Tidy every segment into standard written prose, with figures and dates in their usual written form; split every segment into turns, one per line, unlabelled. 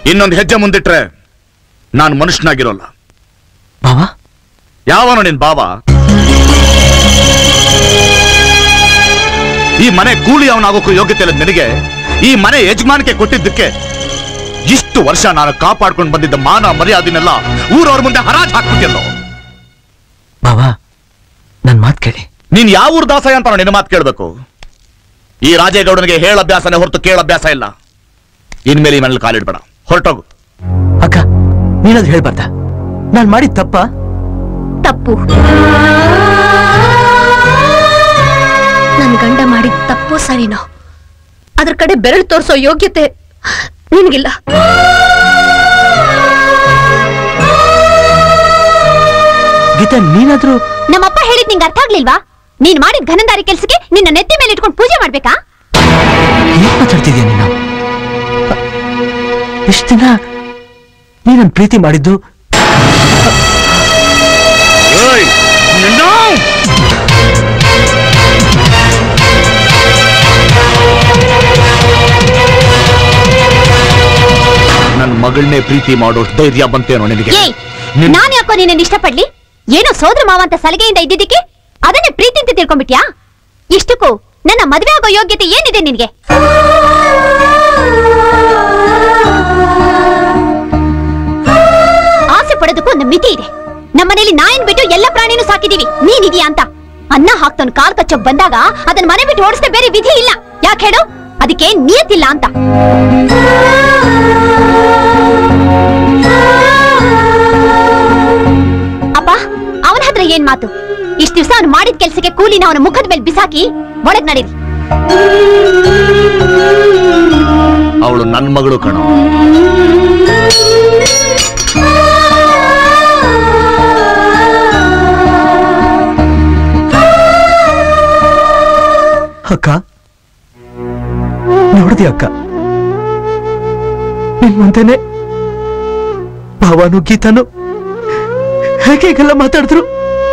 ಇನ್ನೊಂದು ಹೆಜ್ಜೆ ಮುಂದಿಟ್ರೆ ನಾನು ಮನುಷ್ಯನಾಗಿರೋಲ್ಲ.
ಬಾವಾ?
ಯಾವನು ನಿನ್ ಬಾವ? ಈ ಮನೆ ಕೂಲಿ ಅವನಾಗೋಕ್ಕೂ ಯೋಗ್ಯತೆ ಇಲ್ಲ ನಿನಗೆ. ಈ ಮನೆ ಯಜಮಾನಿಕೆ ಕೊಟ್ಟಿದ್ದಕ್ಕೆ ಇಷ್ಟು ವರ್ಷ ನಾನು ಕಾಪಾಡ್ಕೊಂಡು ಬಂದಿದ್ದ ಮಾನ ಮರ್ಯಾದೆನೆಲ್ಲ ಊರವ್ರ ಮುಂದೆ ಹರಾಜ್ ಹಾಕ್ಬಿಟ್ಟಿಲ್ಲೋ.
ಬಾವಾ, ನನ್ ಮಾತ್ ಕೇಳಿ.
ನೀನ್ ಯಾವ ಊರ್ ದಾಸಯ್ಯ ಅಂತ ನಿನ್ನ ಮಾತು ಕೇಳ್ಬೇಕು. ಈ ರಾಜೇಗೌಡನಿಗೆ ಹೇಳ ಅಭ್ಯಾಸನೇ ಹೊರತು ಕೇಳ ಅಭ್ಯಾಸ ಇಲ್ಲ. ಇನ್ಮೇಲೆ ಈ ಮನೇಲಿ ಕಾಲಿಡ್ಬೇಡ, ಹೊರಟೋಗು.
ಅಕ್ಕ, ನೀನದು ಹೇಳ್ಬಾರ್ದ? ನಾನ್ ಮಾಡಿದ
ತಪ್ಪು. ನನ್ ಗಂಡ ಮಾಡಿದ ತಪ್ಪು ಸರಿನೋ, ಅದ್ರ ಕಡೆ ಬೆರಳು ತೋರಿಸೋ ಯೋಗ್ಯತೆ ನಿನ್ಗಿಲ್ಲ.
ಗೀತಾ, ನೀನಾದ್ರೂ
ನಮ್ಮಪ್ಪ ಹೇಳಿದ್ ನಿಂಗೆ ಅರ್ಥ ಆಗ್ಲಿಲ್ವಾ? ನೀನ್ ಮಾಡಿದ ಘನಂದಾರಿ ಕೆಲ್ಸಕ್ಕೆ ನಿನ್ನ ನೆತ್ತಿ ಮೇಲೆ ಇಟ್ಕೊಂಡು ಪೂಜೆ ಮಾಡ್ಬೇಕಾ?
ಏನ್ ಮಾತಾಡ್ತಿದ್ಯಾ ನೀನು? ಇಷ್ಟ ದಿನ ನೀನನ್ ಪ್ರೀತಿ ಮಾಡಿದ್ದು
ನನ್ನ ಮಗಳನ್ನೇ ಪ್ರೀತಿ ಮಾಡೋ ಧೈರ್ಯ ಬಂತೇನೋ ನಿನಗೆ?
ನಾನ್ ಯಾಕೋ ನಿನ್ನ ಇಷ್ಟಪಡ್ಲಿ? ಏನೋ ಸೋದರ ಮಾವ ಅಂತ ಸಲಿಗೆಯಿಂದ ಇದ್ದಿದ್ದಕ್ಕೆ ಅದನ್ನೇ ಪ್ರೀತಿ ಅಂತ ತಿಳ್ಕೊಂಡ್ಬಿಟ್ಯಾ? ಇಷ್ಟಕ್ಕೂ ನನ್ನ ಮದುವೆ ಆಗೋ ಯೋಗ್ಯತೆ ಏನಿದೆ ನಿನ್ಗೆ? ಆಸೆ ಪಡೋದಕ್ಕೂ ಒಂದು ಮಿತಿ ಇದೆ. ನಮ್ಮನೇಲಿ ನಾಯಿನ್ ಬಿಟ್ಟು ಎಲ್ಲ ಪ್ರಾಣಿನೂ ಸಾಕಿದೀವಿ. ನೀನಿದೀಯಾ ಅಂತ ಅನ್ನ ಹಾಕ್ತವನ್ ಕಾಲ್ ಕಚ್ಚೋಕ್ ಬಂದಾಗ ಅದನ್ನ ಮನೆ ಬಿಟ್ಟು ಓಡಿಸ್ದೆ ಬೇರೆ ವಿಧಿ ಇಲ್ಲ. ಯಾಕೆ ಹೇಳು? ಅದಕ್ಕೆ ನಿಯತ್ತಿಲ್ಲ ಅಂತ. ಅಪ್ಪ, ಅವನ ಹತ್ರ ಏನ್ ಮಾತು? ಇಷ್ಟ ದಿವಸ ಅವನು ಮಾಡಿದ ಕೆಲ್ಸಕ್ಕೆ ಕೂಲಿನ ಅವನ ಮುಖದ ಮೇಲೆ ಬಿಸಾಕಿ ಒಳಗ್ ನಡೀರಿ.
ಅವಳು ನನ್ನ ಮಗಳು ಕಣೋ.
ಅಕ್ಕ, ನೋಡ್ದಿ ಅಕ್ಕ, ನಿನ್ ಮುಂದೆನೆ ಭಾವನು ಗೀತಾನು ಹೇಗೆಲ್ಲ ಮಾತಾಡಿದ್ರು.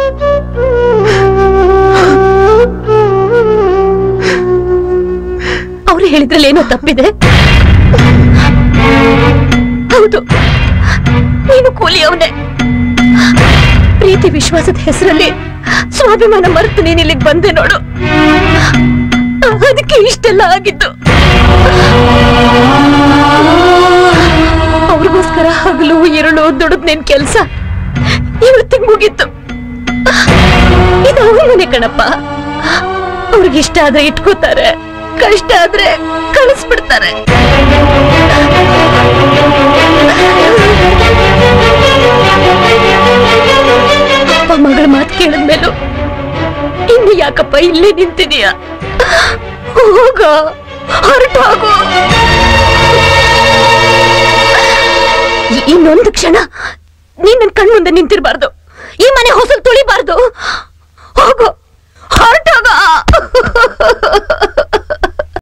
ಅವ್ರು ಹೇಳಿದ್ರಲ್ಲಿ ಏನೋ ತಪ್ಪಿದೆ. ಹೌದು, ನೀನು ಕೂಲಿಯವನೇ. ಪ್ರೀತಿ ವಿಶ್ವಾಸದ ಹೆಸರಲ್ಲಿ ಸ್ವಾಭಿಮಾನ ಮರೆತು ನೀನ್ ಇಲ್ಲಿಗೆ ಬಂದೆ ನೋಡು. ಅದಕ್ಕೆ ಇಷ್ಟೆಲ್ಲ ಆಗಿದ್ದು. ಅವ್ರಿಗೋಸ್ಕರ ಹಗಲು ಇರುಳು ದುಡಿದ್ ನಿನ್ ಕೆಲ್ಸ ಇವತ್ತಿಗೆ ಮುಗೀತು. ಇದು ಅವ್ರ ಮನೆ ಕಣಪ್ಪ. ಅವ್ರಿಗಿಷ್ಟ ಆದ್ರೆ ಇಟ್ಕೋತಾರೆ, ಕಷ್ಟ ಆದ್ರೆ ಕಳಿಸ್ಬಿಡ್ತಾರೆ. ಅಪ್ಪ ಮಗಳ ಮಾತು ಕೇಳಿದ್ಮೇಲೂ ಇನ್ನು ಯಾಕಪ್ಪ ಇಲ್ಲೇ ನಿಂತಿದೀಯ? ಹೋಗ, ಹೊರಟೋಗು. ಇನ್ನೊಂದು ಕ್ಷಣ ನೀನ್ ನನ್ ಕಣ್ಮುಂದೆ ನಿಂತಿರ್ಬಾರ್ದು. ಈ ಮನೆ ಹೊಸಲು ತುಳಿಬಾರ್ದು.